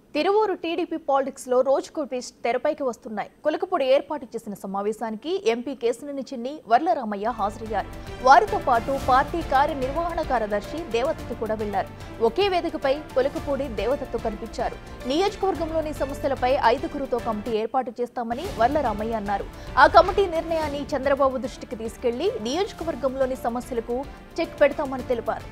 Tiruvuru TDP politics లో రోజుకో twist తెరపైకి వస్తున్నాయి. కొలకపూడి ఏర్పాటు చేసిన సమావేశానికి ఎంపీ కేశినేని చిన్ని, వర్లరామయ్య హాజరయ్యారు. వారితో పాటు పార్టీ కార్యనిర్వహణ కార్యదర్శి దేవదత్తు కూడా వెళ్లారు. ఒకే వేదికపై కొలకపూడి దేవదత్తు కనిపించారు. నియోజకవర్గంలోని సమస్యలపై 5గురుతో కమిటీ ఏర్పాటు చేస్తామని వర్లరామయ్య అన్నారు. ఆ కమిటీ నిర్ణయాన్ని చంద్రబాబు దృష్టికి తీసుకెళ్లి నియోజకవర్గంలోని సమస్యలకు చెక్ పెడతామని తెలిపారు.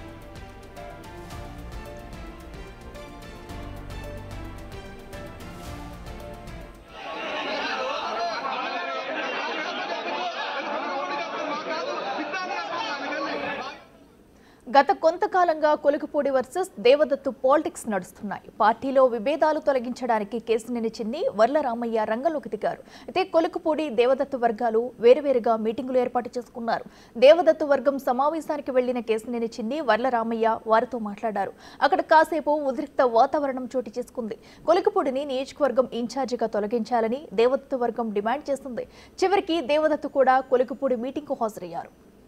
గత కొంతకాలంగా కొలకపూడి వర్సెస్ దేవదత్తు పాలిటిక్స్ నడుస్తున్నాయి. పార్టీలో విభేదాలు తొలగించడానికి కేశినేని చిన్ని, వర్లరామయ్య రంగంలోకి దిగారు. అయితే కొలకపూడి దేవదత్తు వర్గాలు వేరువేరుగా మీటింగులు ఏర్పాటు చేసుకున్నారు. దేవదత్తు వర్గం సమావేశానికి వెళ్లిన కేశినేని చిన్ని, వర్లరామయ్య వారితో మాట్లాడారు. అక్కడ కాసేపు ఉద్రిక్త వాతావరణం చోటు చేసుకుంది. కొలకపూడిని నియోజకవర్గం ఇన్ఛార్జిగా తొలగించాలని దేవదత్తు వర్గం డిమాండ్ చేస్తుంది. చివరికి దేవదత్తు కూడా కొలకపూడి మీటింగ్కు హాజరయ్యారు.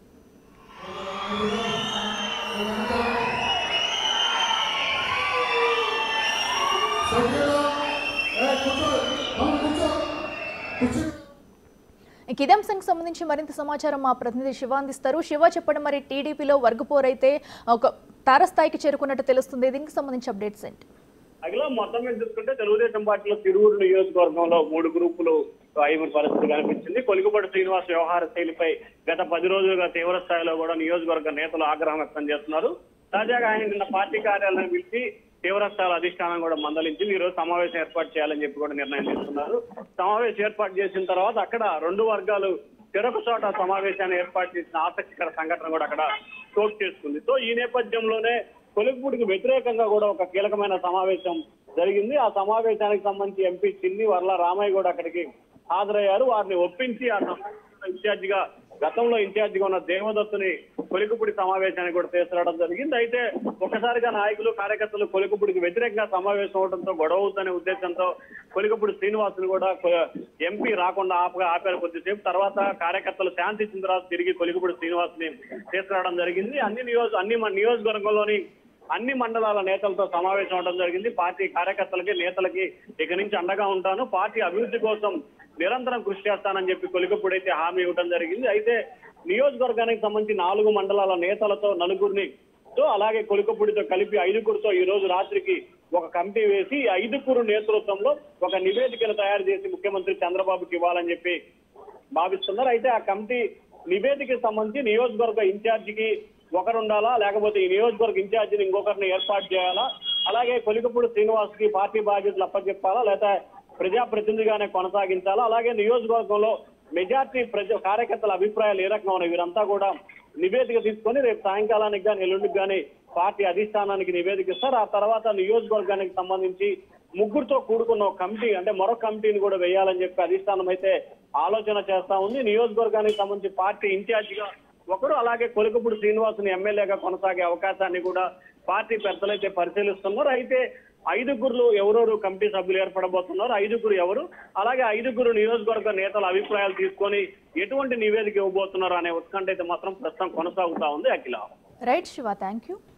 ఇదే అంశానికి సంబంధించి మరింత సమాచారం మా ప్రతినిధి శివ అందిస్తారు. శివ, చెప్పండి, మరి టీడీపీలో వర్గపోరైతే ఒక తారస్థాయికి చేరుకున్నట్టు తెలుస్తుంది. దీనికి సంబంధించి అప్డేట్స్ ఏంటి? అఖిల, మొత్తం మీద చూసుకుంటే తెలుగుదేశం పార్టీలో తిరువూరు నియోజకవర్గంలో 3 గ్రూపులు అయిన పరిస్థితి కనిపించింది. కొలికపూడి శ్రీనివాస్ వ్యవహార శైలిపై గత 10 రోజులుగా తీవ్ర స్థాయిలో కూడా నియోజకవర్గ నేతలు ఆగ్రహం వ్యక్తం చేస్తున్నారు. తాజాగా ఆయన నిన్న పార్టీ కార్యాలయం పిలిచి తీవ్ర స్థాయిలో అధిష్టానం కూడా మందలించింది. ఈ రోజు సమావేశం ఏర్పాటు చేయాలని చెప్పి కూడా నిర్ణయం తీసుకున్నారు. సమావేశం ఏర్పాటు చేసిన తర్వాత అక్కడ 2 వర్గాలు చెరొక చోట సమావేశాన్ని ఏర్పాటు చేసిన ఆసక్తికర సంఘటన కూడా అక్కడ చోటు చేసుకుంది. సో ఈ నేపథ్యంలోనే కొలికపూడికి వ్యతిరేకంగా కూడా ఒక కీలకమైన సమావేశం జరిగింది. ఆ సమావేశానికి సంబంధించి ఎంపీ చిన్ని, వర్లరామయ్య కూడా అక్కడికి హాజరయ్యారు. వారిని ఒప్పించి ఆ ఇన్ఛార్జిగా గతంలో ఇన్ఛార్జిగా ఉన్న దేవదత్తుని కొలికపూడి సమావేశానికి కూడా తీసుకురావడం జరిగింది. అయితే ఒకసారిగా నాయకులు, కార్యకర్తలు కొలికపూడికి వ్యతిరేకంగా సమావేశం అవడంతో గొడవ అవుతుందనే ఉద్దేశంతో కొలికపూడి శ్రీనివాసుని కూడా ఎంపీ రాకుండా ఆపారు కొద్దిసేపు. తర్వాత కార్యకర్తలు శాంతి ఇచ్చిన తర్వాత తిరిగి కొలికపూడి శ్రీనివాసుని తీసుకురావడం జరిగింది. అన్ని నియోజకవర్గంలోని అన్ని మండలాల నేతలతో సమావేశం అవడం జరిగింది. పార్టీ కార్యకర్తలకి, నేతలకి ఇక నుంచి అండగా ఉంటాను, పార్టీ అభివృద్ధి కోసం నిరంతరం కృషి చేస్తానని చెప్పి కొలికపూడి అయితే హామీ ఇవ్వడం జరిగింది. అయితే నియోజకవర్గానికి సంబంధించి 4 మండలాల నేతలతో 4గురిని, అలాగే కొలికపూడితో కలిపి 5గురితో ఈ రోజు రాత్రికి ఒక కమిటీ వేసి 5గురు నేతృత్వంలో ఒక నివేదికను తయారు చేసి ముఖ్యమంత్రి చంద్రబాబుకి ఇవ్వాలని చెప్పి భావిస్తున్నారు. అయితే ఆ కమిటీ నివేదికకి సంబంధించి నియోజకవర్గ ఇన్ఛార్జికి ఒకరు ఉండాలా, లేకపోతే ఈ నియోజకవర్గ ఇన్ఛార్జిని ఇంకొకరిని ఏర్పాటు చేయాలా, అలాగే కొలికపూడి శ్రీనివాస్ కి పార్టీ బాధ్యతలు అప్పచెప్పాలా, లేదా ప్రజాప్రతినిధిగానే కొనసాగించాలా, అలాగే నియోజకవర్గంలో మెజార్టీ కార్యకర్తల అభిప్రాయాలు ఏ రకంగా ఉన్నాయి, వీరంతా కూడా నివేదిక తీసుకొని రేపు సాయంకాలానికి కానీ ఎల్లుండికి కానీ పార్టీ అధిష్టానానికి నివేదిక ఇస్తారు. ఆ తర్వాత నియోజకవర్గానికి సంబంధించి 3గురితో కూడుకున్న కమిటీ, అంటే మరొక కమిటీని కూడా వేయాలని చెప్పి అధిష్టానం అయితే ఆలోచన చేస్తా ఉంది. నియోజకవర్గానికి సంబంధించి పార్టీ ఇన్ఛార్జిగా ఒకరు, అలాగే కొలికపూడి శ్రీనివాసుని ఎమ్మెల్యేగా కొనసాగే అవకాశాన్ని కూడా పార్టీ పెద్దలైతే పరిశీలిస్తున్నారు. అయితే 5గురులు ఎవరెవరు కమిటీ సభ్యులు ఏర్పడబోతున్నారు, 5గురు ఎవరు, అలాగే 5గురు నియోజకవర్గ నేతల అభిప్రాయాలు తీసుకొని ఎటువంటి నివేదిక ఇవ్వబోతున్నారు అనే ఉత్కంఠ అయితే మాత్రం ప్రస్తుతం కొనసాగుతా ఉంది. Akhila. Right Shiva, thank you.